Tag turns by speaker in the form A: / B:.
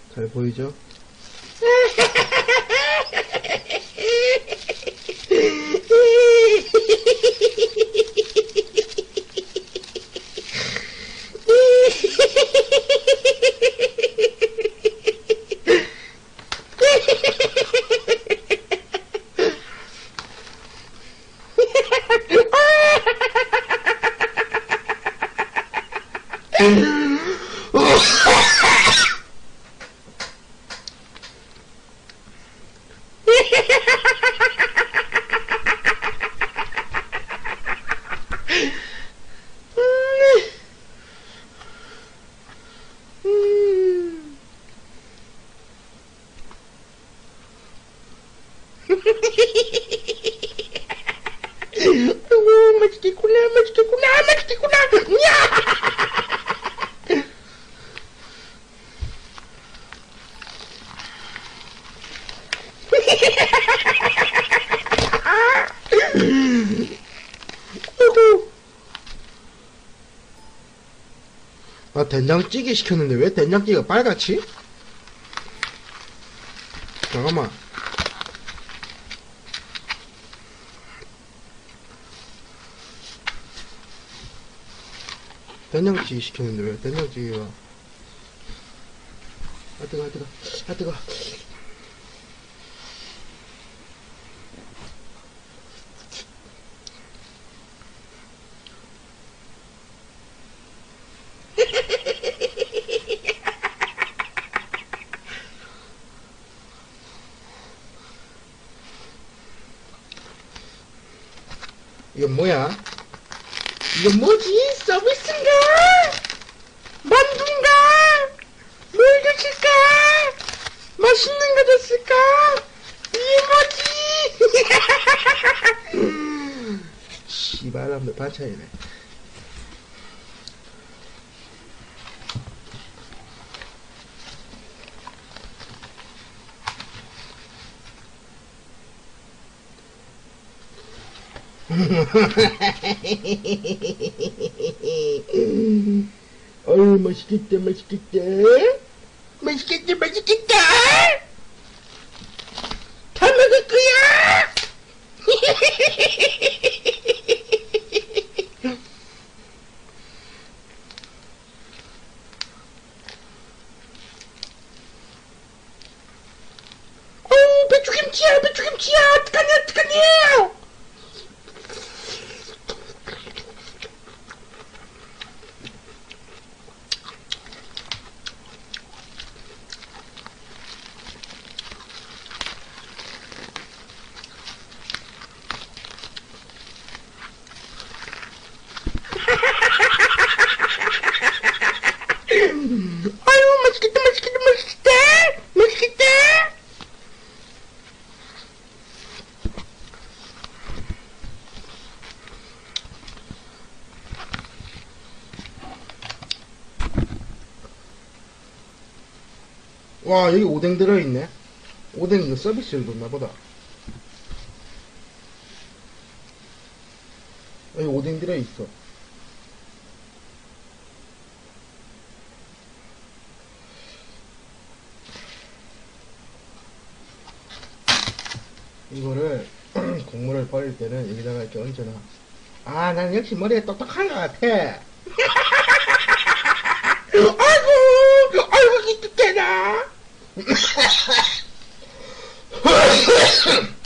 A: 잘 보이죠? 아이고, 맛있겠구나, 맛있겠구나, 맛있겠구나. 아이고. 아, 된장찌개 시켰는데 왜 된장찌개가 빨갛지? 잠깐만. 된장찌개 시켰는데 왜 된장찌개가 아 뜨거 아 뜨거 아 뜨거. 이건 뭐야? 이건 뭐지? 서비스인가? 만두인가? 뭘 줬을까? 맛있는 거 줬을까? 이게 뭐지? 씨발람도 반찬이네. 어이, 맛있겠다, 맛있겠다. 맛있겠다, 맛있겠다. 다 먹을 거야. 배추김치야, 배추김치야. 어떡하냐, 어떡하냐. 아유, 맛있겠다, 맛있겠다, 맛있겠다, 맛있겠다. 와, 여기 오뎅 들어있네. 오뎅 이거 서비스를 줬나보다. 여기 오뎅 들어있어. 이거를 국물을 버릴 때는 여기다가 이렇게 얹어놔. 아, 난 역시 머리에 똑똑한 것 같아. 아이고, 아이고, 기특해라.